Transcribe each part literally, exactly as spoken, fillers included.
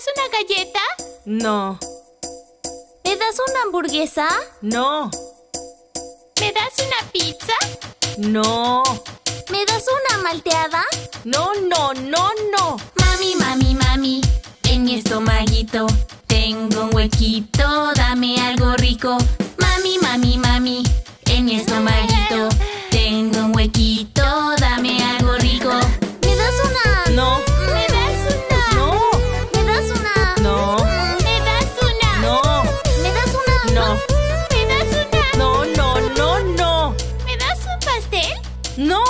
das una galleta? No. ¿Me das una hamburguesa? No. ¿Me das una pizza? No. ¿Me das una malteada? No, no, no, no. Mami, mami, mami, en mi estomaguito tengo un huequito, dame algo rico. Mami, mami, mami, en mi estomaguito tengo un huequito, dame algo rico. ¿Me das una? No. ¿Me das una? No. ¿Me das una? No. ¿Me das una? No. ¿Me das una? No. ¿Me das una? No, no, no, no. ¿Me das un pastel? No.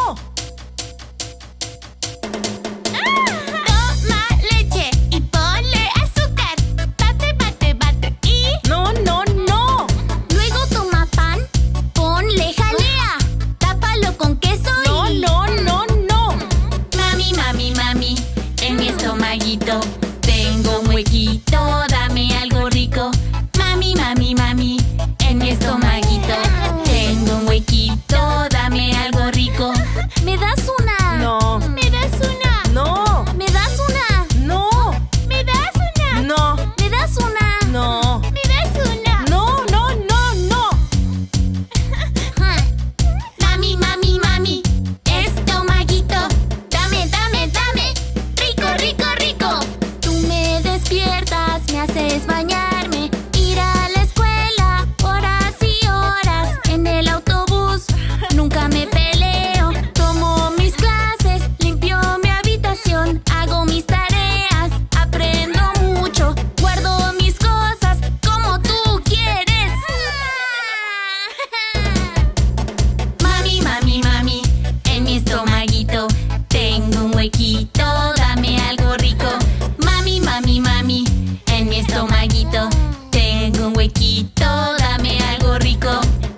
Toma leche y ponle azúcar. Bate, bate, bate y... No, no, no. Luego toma pan, ponle jalea, tápalo con queso No, y... no, no, no. Mami, mami, mami, en mi estomaguito tengo un huequito, dame algo rico. Mami, mami, mami, en mi estomaguito tengo un huequito, dame algo rico. ¿Me das una? No. ¿Me das una? No. ¿Me das una? No. ¿Me das una? No. ¿Me das una? No. ¿Me das una? No, no, no, no. Mami, mami, mami, estomaguito, dame, dame, dame, rico, rico, rico. Tú me despiertas, me haces bañarme, ir a la escuela, horas y horas. En el autobús nunca me peleo, tomo mis clases, limpio mi habitación, hago mis tareas, aprendo mucho, guardo mis cosas como tú quieres. Mami, mami, mami, en mi estomaguito tengo un huequito, dame algo rico. Mami, mami, mami, en mi estomaguito tengo un huequito, dame algo rico.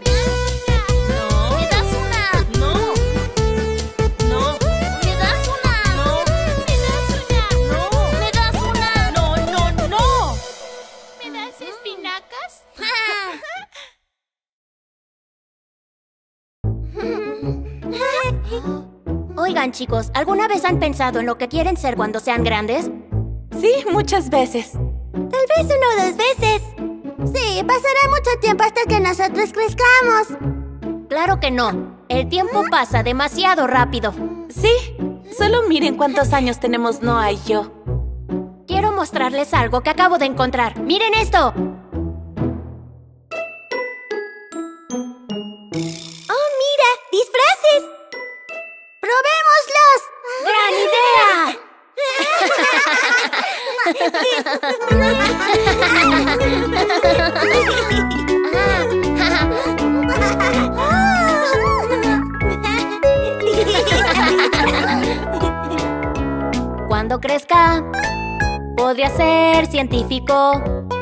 ¿Me das una? No. No. ¿Me das una? No. ¿Me das una? No. ¿Me das una? No, no, no. ¿Me das espinacas? Oigan, chicos, ¿alguna vez han pensado en lo que quieren ser cuando sean grandes? Sí, muchas veces. Tal vez una o dos veces. Sí, pasará mucho tiempo hasta que nosotros crezcamos. Claro que no. El tiempo pasa demasiado rápido. Sí, solo miren cuántos años tenemos Noah y yo. Quiero mostrarles algo que acabo de encontrar. ¡Miren esto! ¡Oh, mira! ¡Disfraces! ¡Probémoslos! ¡Gran idea! Cuando crezca, podría ser científico,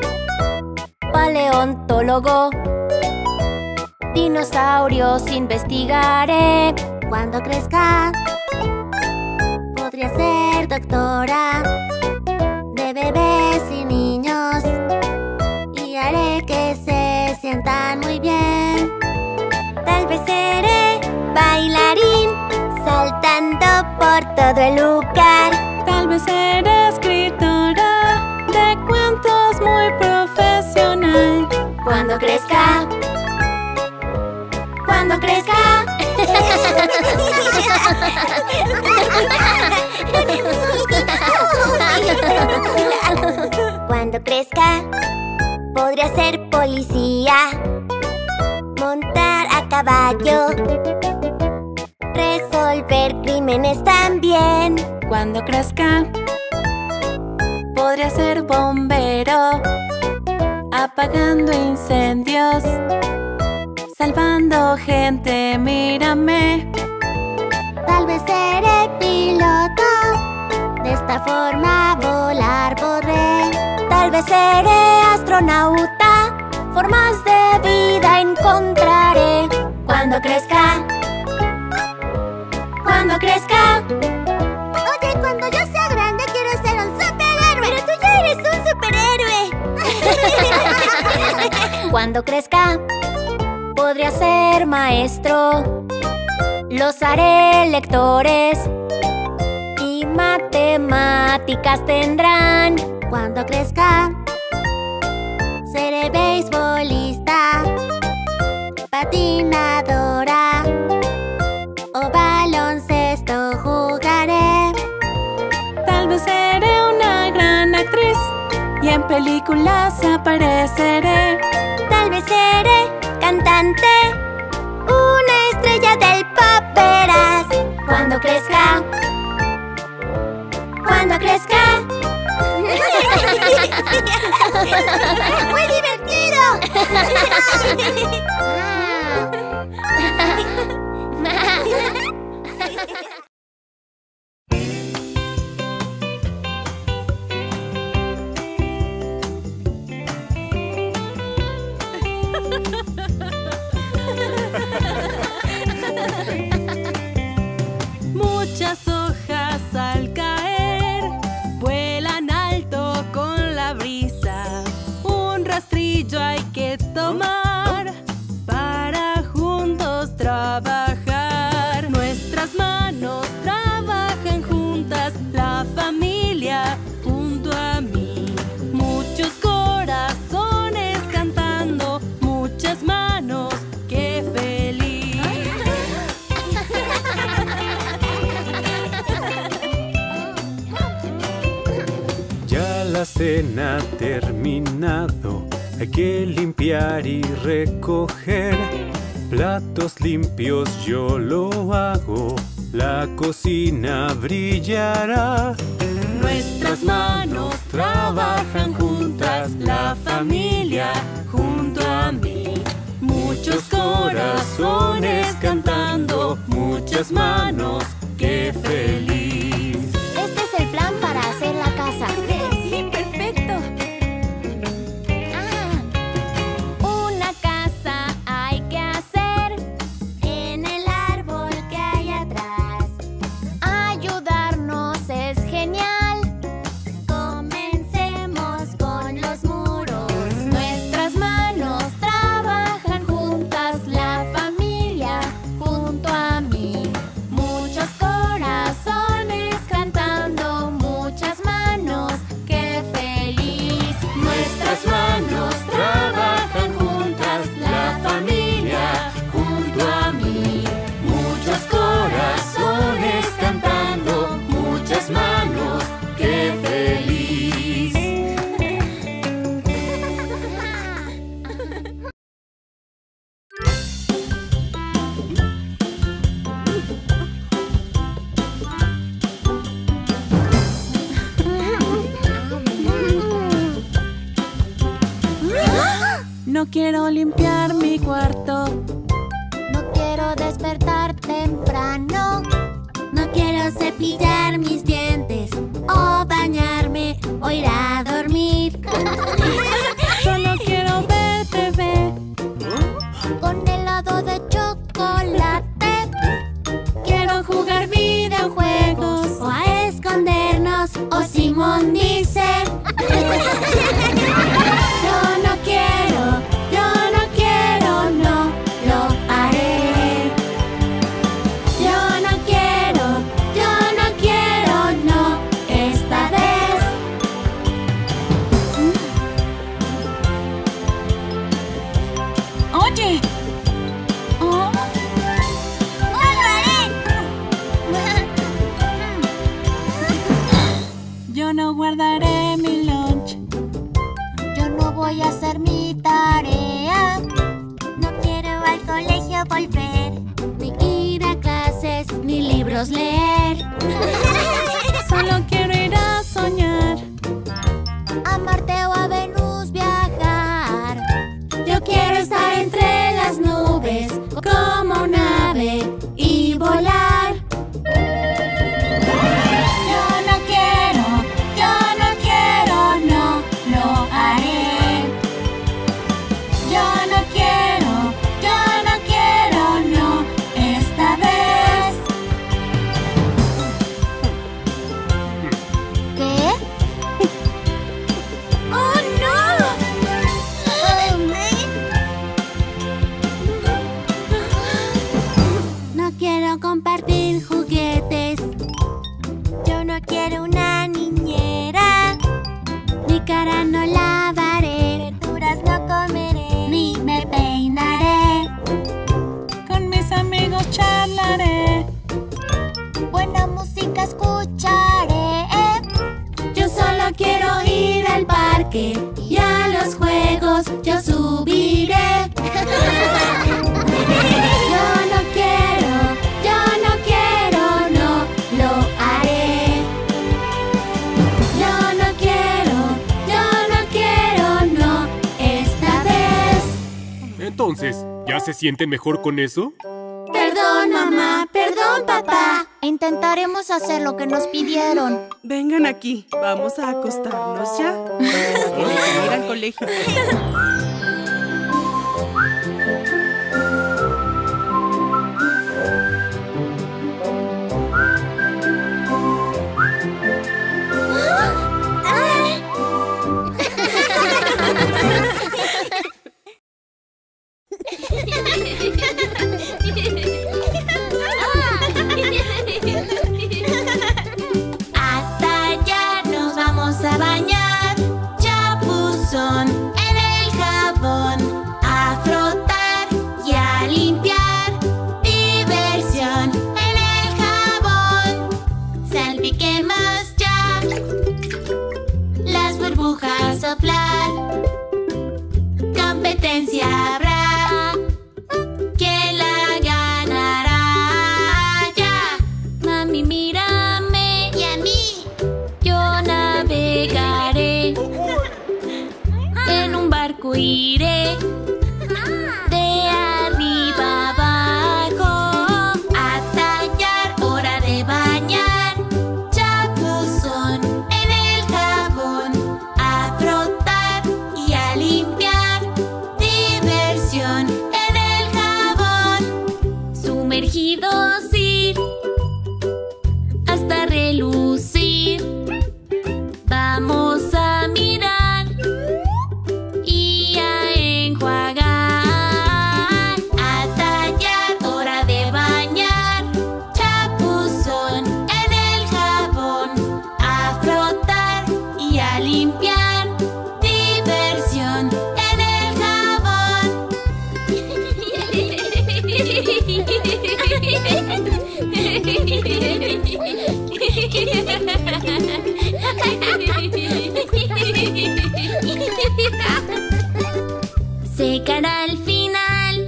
paleontólogo, dinosaurios investigaré. Cuando crezca, podría ser doctora de bebés y niños y haré que se sientan muy bien. Tal vez seré bailarín saltando por todo el lugar. Tal vez seré escritora de cuentos muy profesional. Cuando crezca, cuando crezca. Cuando crezca, podría ser policía, montar a caballo, resolver crímenes también. Cuando crezca, podría ser bombero, apagando incendios, salvando gente, mírame. Tal vez seré piloto, de esta forma volar podré. Tal vez seré astronauta, formas de vida encontraré. Cuando crezca, cuando crezca. Oye, cuando yo sea grande quiero ser un superhéroe. Pero tú ya eres un superhéroe. Cuando crezca, podría ser maestro, los haré lectores y matemáticas tendrán. Cuando crezca, seré beisbolista, patinadora o baloncesto jugaré. Tal vez seré una gran actriz y en películas apareceré. Tal vez seré cantante, una estrella del pop verás. Cuando crezca, cuando crezca. ¡Muy divertido! Muchas hojas al caer vuelan alto con la brisa. Un rastrillo hay que tomar para juntos trabajar. Nuestras manos trabajan juntas, la familia junto a mí. Muchos corazones cantando, muchas manos, qué feliz. Ya la cena ha terminado, hay que limpiar y recoger. Platos limpios yo lo hago, la cocina brillará. Nuestras manos trabajan juntas, la familia junto a mí. Muchos corazones cantando, muchas manos, qué feliz. Este es el plan para hacer la casa. Sí, perfecto. Una casa hay que hacer en el árbol que hay atrás. Ayudarnos es genial. Comencemos con los muros. Nuestras manos trabajan juntas, la familia junto a mí. Muchos corazones cantando, muchas manos, qué feliz. Nuestras manos trabajan juntas, la familia junto a mí. Muchos corazones cantando, muchas manos, qué feliz. No quiero limpiar mi cuarto. No quiero despertar temprano. No quiero cepillar mis dientes o bañarme o ir a dormir. Solo quiero ver T V. Con helado de chocolate. Quiero jugar videojuegos. O a escondernos, o Simón dice. Yo no quiero, yo no quiero, no lo haré. Yo no quiero, yo no quiero, no, esta vez. Oye. Oh, ¡No lo haré! yo no guardaré mi lunch. Yo no voy a hacer mi tarea. No quiero al colegio volver, ni ir a clases, ni libros leer. Solo quiero ir a soñar. A Marte o a Venus viajar. Yo quiero estar entre las nubes como un ave y volar. Yo no quiero, yo no quiero, no lo haré. Yo no quiero, yo no quiero, no, esta vez. parque y a los juegos yo subiré. Yo no quiero, yo no quiero, no lo haré. Yo no quiero, yo no quiero, no, esta vez. Entonces, ¿ya se sienten mejor con eso? Perdón, mamá, perdón, papá. Intentaremos hacer lo que nos pidieron. Vengan aquí, vamos a acostarnos ya. Tienen que ir al colegio. A tallar nos vamos a bañar, chapuzón en el jabón, a frotar y a limpiar, diversión en el jabón. Salpiquemos ya, las burbujas soplar, competencia habrá. ¿Quién la ganará? Ya. Mami, mírame. Y a mí. Yo navegaré. En un barco iré. De arriba abajo. A tallar, hora de bañar, chapuzón en el jabón, a frotar y a limpiar, diversión en el jabón. Sumergidos ir. Hasta relucir. Vamos a mirar. Y a enjuagar. A tallar, hora de bañar, chapuzón en el jabón, a frotar y a limpiar, diversión en el jabón. Secará al final.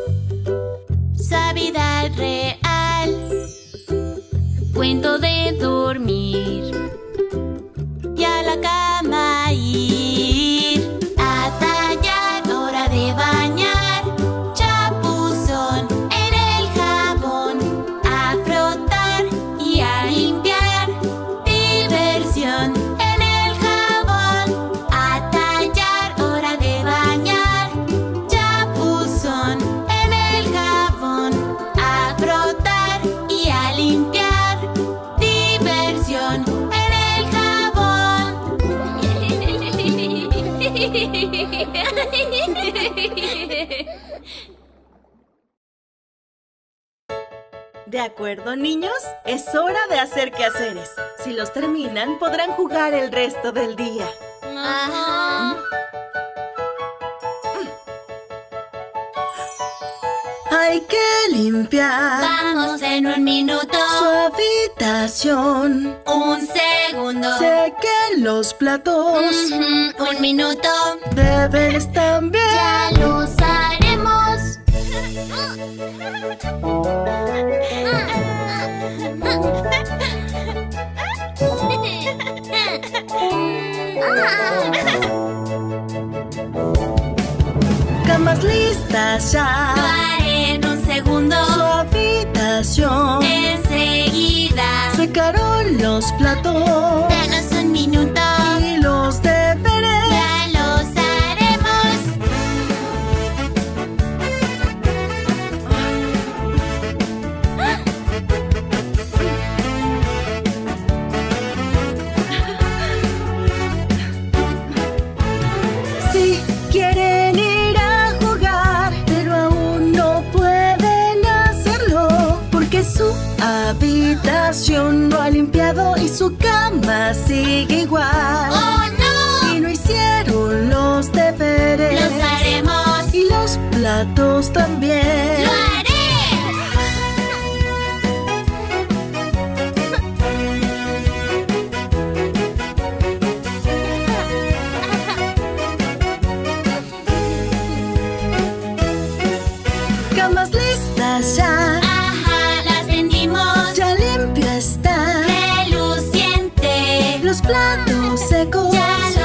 Suavidad real, Cuento de dormir. y a la cama ir. A tallar, hora de bañar, chapuzón en el jabón, a frotar y a limpiar, diversión en el jabón. A tallar, hora de bañar, chapuzón en el jabón, a frotar y a limpiar, diversión en el jabón. De acuerdo, niños, es hora de hacer quehaceres. Si los terminan, podrán jugar el resto del día. Ajá. Hay que limpiar Vamos en un minuto, su habitación. un segundo, Sequen los platos. Ujú, un minuto, Deberes también. ya los haremos. Camas listas Lo ya. haré en un segundo, Su habitación. enseguida. Secaron los platos. Danos un minuto, Y los deberes. ya los haremos. Si quieren ir a jugar, pero aún no pueden hacerlo, porque su habitación no ha limpiado y su cama platos secos. Ya